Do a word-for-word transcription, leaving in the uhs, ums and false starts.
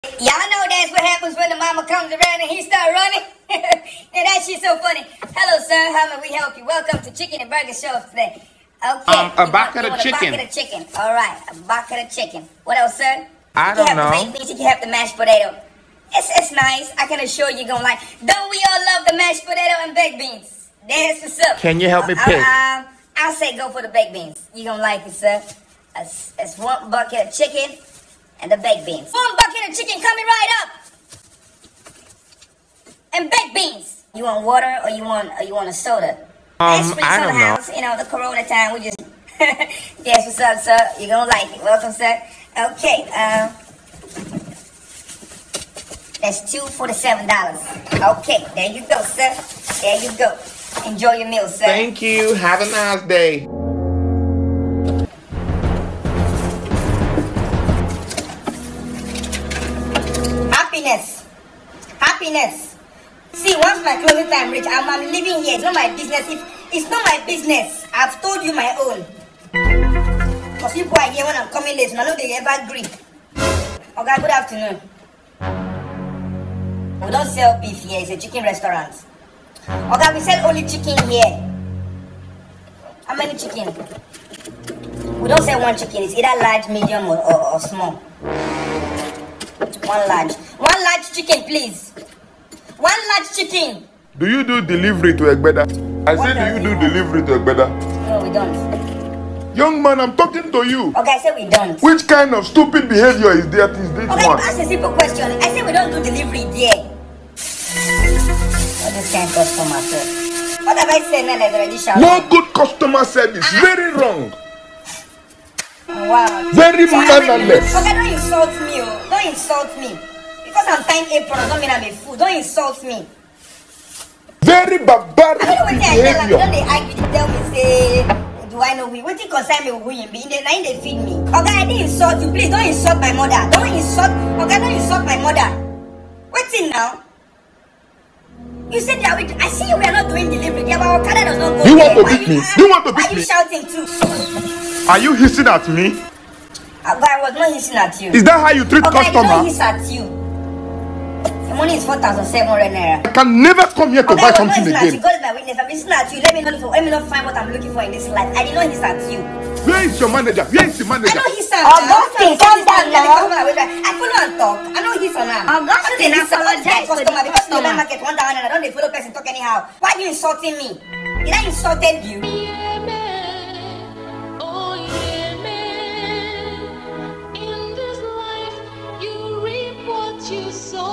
Y'all know that's what happens when the mama comes around and he start running. And that shit's so funny. Hello, sir. How may we help you? Welcome to Chicken and Burger Show today. Okay. Um, a bucket of chicken. A bucket of chicken. All right. A bucket of chicken. What else, sir? I you don't can have know. The baked beans, you can have the mashed potato. It's, it's nice. I can assure you you're going to like. Don't we all love the mashed potato and baked beans? That's what's up. Can you help me uh, pick? Uh, I'll say go for the baked beans. You're going to like it, sir. It's, it's one bucket of chicken and the baked beans. One bucket of chicken coming right up. And baked beans. You want water or you want or you want a soda? Um, I don't know. House, you know, the corona time, we just... Yes, what's up, sir? You're gonna like it. Welcome, sir. Okay, um... that's two for the seven dollars. Okay, there you go, sir. There you go. Enjoy your meal, sir. Thank you. Have a nice day. Happiness. Happiness. See, once my closing time reach, I'm, I'm living here. It's not my business. If, it's not my business. I've told you my own. Because people are here when I'm coming late, and I know they ever agree. Okay, good afternoon. We don't sell beef here. It's a chicken restaurant. Okay, we sell only chicken here. How many chicken? We don't sell one chicken. It's either large, medium, or, or, or small. One large. One large chicken, please. One large chicken. Do you do delivery to Egbeda? I What said, do does you he do want? delivery to Egbeda? No, we don't. Young man, I'm talking to you. Okay, I said we don't. Which kind of stupid behavior is that? Is this Okay, one? ask a simple question. I said we don't do delivery there. What this kind of customer said? What have I said now that's already shouting? No good customer service. Very wrong. Oh, wow. Very So, I mean, mannerless. okay, don't insult me. Oh. Don't insult me. Because I'm tying apron, don't mean I'm a fool. Don't insult me. Very barbaric I don't know what I tell them. behavior. Don't they argue? They tell me, say, do I know who? What do you concern me with who you be? They, now they feed me. Okay, I didn't insult you. Please don't insult my mother. Don't insult. Okay, don't insult my mother. What's in now? You said that we, I see you we are not doing delivery. Yeah, but our car does not go You there. want to Why beat you, me? uh, You want to Why beat you me? shouting too? Are you hissing at me? Uh, but I was not hissing at you. Is that how you treat Okay, I did customer? not hiss at you. The money is four thousand seven hundred naira. I can never come here to Okay, buy I was not something hissing at you. again. God is my witness. I'm listening at you. Let me know. Let me not find what I'm looking for in this life. I did not hiss at you. Where is your manager? Where is the I manager? know he's on Augustine, calm down now. I follow and talk. I know he's on him. Augustine, apologize for the customer because in the customer. market one down and I don't dey follow person talk anyhow. Why are you insulting me? Did I insulted you? Oh yeah, man. In this life, you reap what you sow.